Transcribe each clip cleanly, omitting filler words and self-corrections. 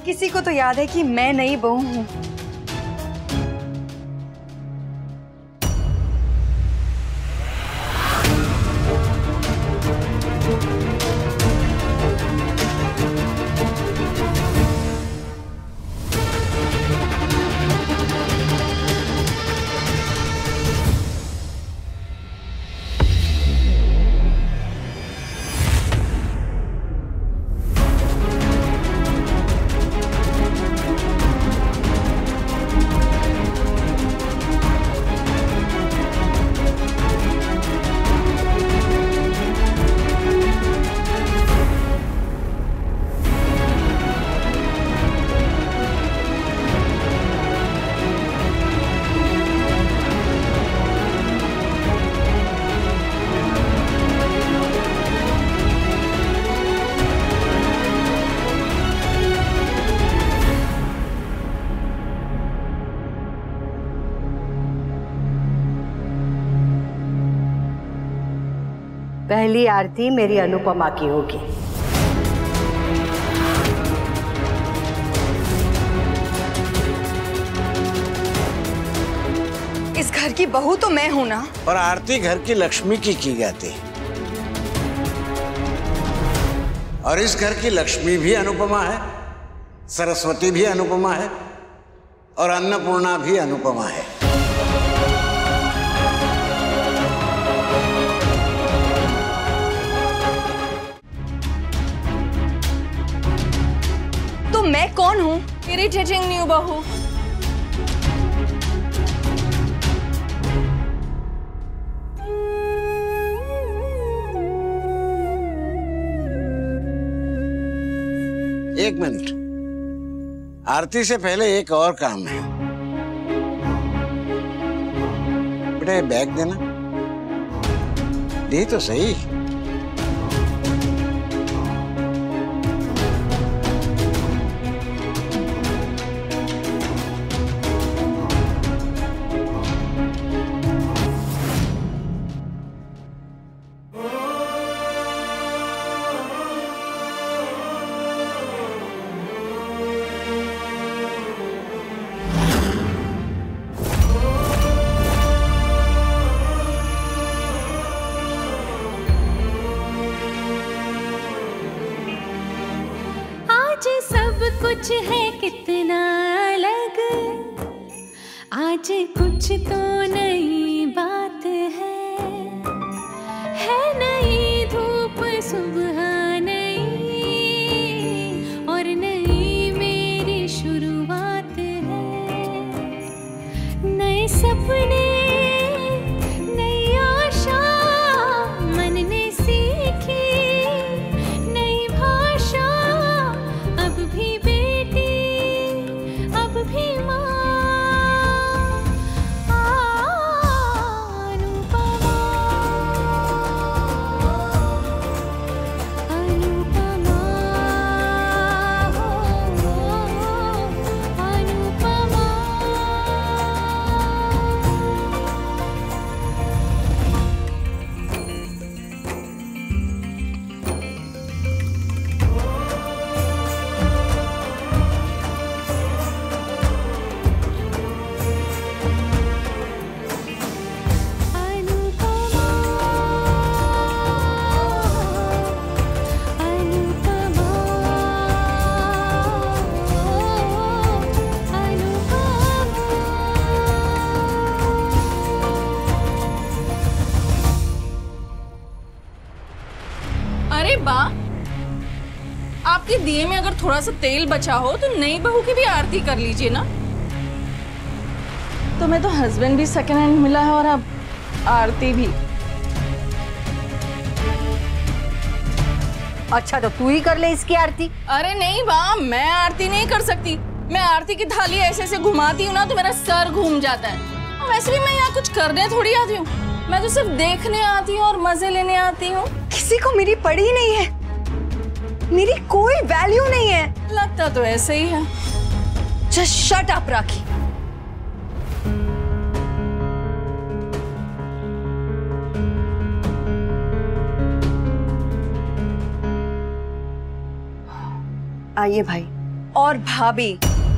किसी को तो याद है कि मैं नई बहू हूँ। पहली आरती मेरी अनुपमा की होगी। इस घर की बहू तो मैं हूं ना। और आरती घर की लक्ष्मी की जाती है। और इस घर की लक्ष्मी भी अनुपमा है, सरस्वती भी अनुपमा है और अन्नपूर्णा भी अनुपमा है। तो मैं कौन हूँ? इरिटेटिंग न्यू बहू। एक मिनट, आरती से पहले एक और काम है। बेटा ये बैग देना। दे तो सही। कुछ है कितना अलग, आज कुछ तो नई बात है नई धूप सुबह नई, और नई मेरी शुरुआत है। नए सपने नई आशा मन ने सीखी, नई भाषा अब भी आपके दिए में अगर थोड़ा सा तेल बचा हो तो नई बहू की भी आरती कर लीजिए ना। तुम्हें तो हस्बैंड भी सेकंड हैंड मिला है और अब आरती भी। अच्छा तो तू ही कर ले इसकी आरती। अरे नहीं बा, मैं आरती नहीं कर सकती। मैं आरती की थाली ऐसे ऐसे घुमाती हूँ ना तो मेरा सर घूम जाता है। और वैसे भी मैं यहाँ कुछ करने थोड़ी आती हूँ, मैं तो सिर्फ देखने आती हूँ और मजे लेने आती हूँ। किसी को मेरी पड़ी नहीं है, मेरी कोई वैल्यू नहीं है। लगता तो ऐसे ही है। Just shut up Rakhi. आइए भाई, और भाभी।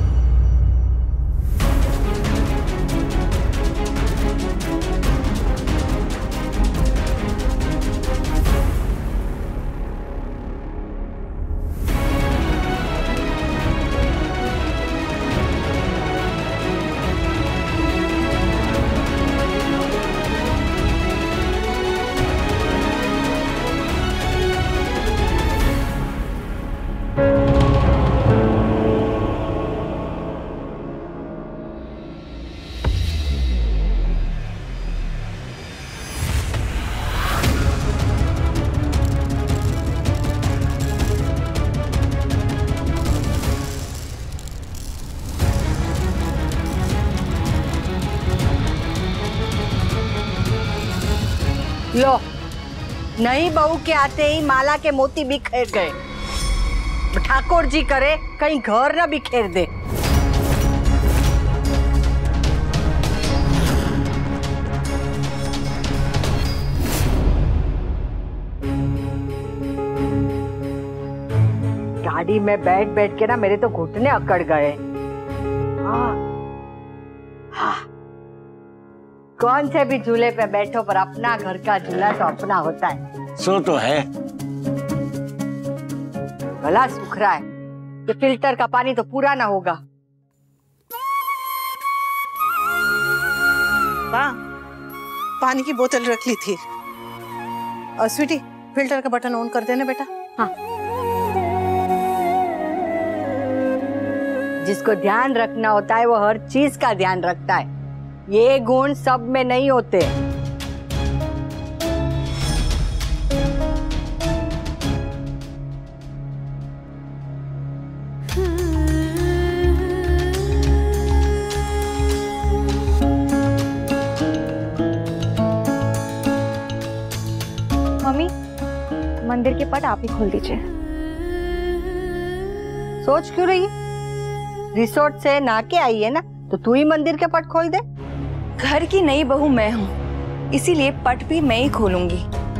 लो, नई बहू के आते ही माला के मोती बिखेर गए। ठाकुर जी करे कहीं घर न बिखेर दे। गाड़ी में बैठ बैठ के ना मेरे तो घुटने अकड़ गए। हाँ, हाँ। कौन से भी झूले पे बैठो पर अपना घर का झूला तो अपना होता है। सो तो है। गला सूख रहा है, ये फिल्टर का पानी तो पूरा ना होगा। हाँ, पानी की बोतल रख ली थी। और स्वीटी, फिल्टर का बटन ऑन कर देना बेटा। हाँ। जिसको ध्यान रखना होता है वो हर चीज का ध्यान रखता है। ये गुण सब में नहीं होते। मम्मी, मंदिर के पट आप ही खोल दीजिए। सोच क्यों रही? रिसोर्ट से नहा के आई है ना, तो तू ही मंदिर के पट खोल दे। घर की नई बहू मैं हूँ, इसीलिए पट भी मैं ही खोलूंगी।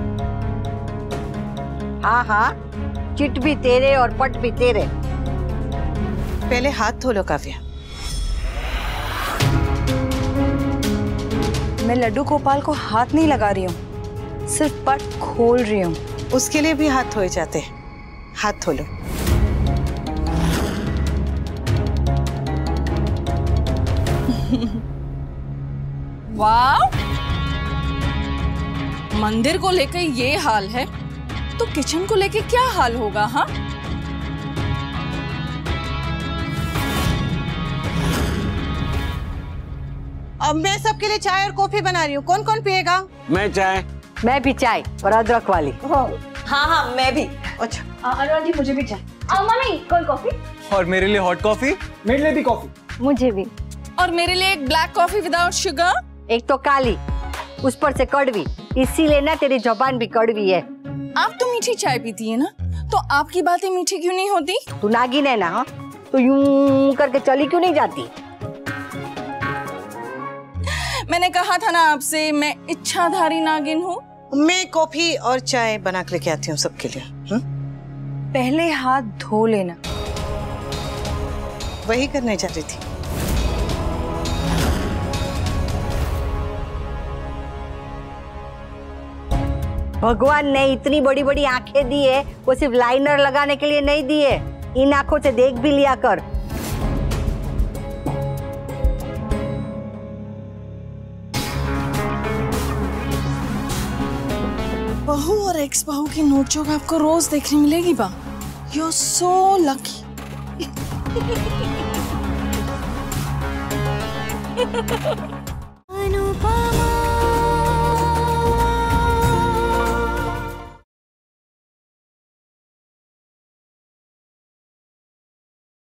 हाँ हाँ, चिट भी तेरे और पट भी तेरे। पहले हाथ धो लो काव्या। मैं लड्डू गोपाल को हाथ नहीं लगा रही हूँ, सिर्फ पट खोल रही हूँ। उसके लिए भी हाथ धोए जाते हैं। हाथ धो लो। वाह, मंदिर को लेकर ये हाल है तो किचन को लेकर क्या हाल होगा? हाँ, अब मैं सबके लिए चाय और कॉफी बना रही हूँ। कौन कौन पिएगा? मैं चाय। मैं भी चाय, पर अदरक वाली। हाँ हाँ, मैं भी। अच्छा, अनुराग जी, मुझे भी चाय। Mummy, cold coffee. और मेरे लिए हॉट कॉफी। मेरे लिए भी कॉफी। मुझे भी। और मेरे लिए एक ब्लैक कॉफी विदाउट शुगर। एक तो काली, उस पर से कड़वी, इसीलिए ना तेरी जुबान भी कड़वी है। आप तो मीठी चाय पीती है ना, तो आपकी बातें मीठी क्यों नहीं होती? तू नागिन है ना, हाँ? तो यूं करके चली क्यों नहीं जाती? मैंने कहा था ना आपसे, मैं इच्छाधारी नागिन हूँ। मैं कॉफी और चाय बना के लेके आती हूँ सबके लिए। पहले हाथ धो लेना। वही करने जा रही थी। भगवान ने इतनी बड़ी बड़ी आंखें दी है, वो सिर्फ लाइनर लगाने के लिए नहीं दी है। इन आंखों से देख भी लिया कर। बहू और एक्स बहू की नोकझोंक आपको रोज देखने मिलेगी बा। You are so lucky.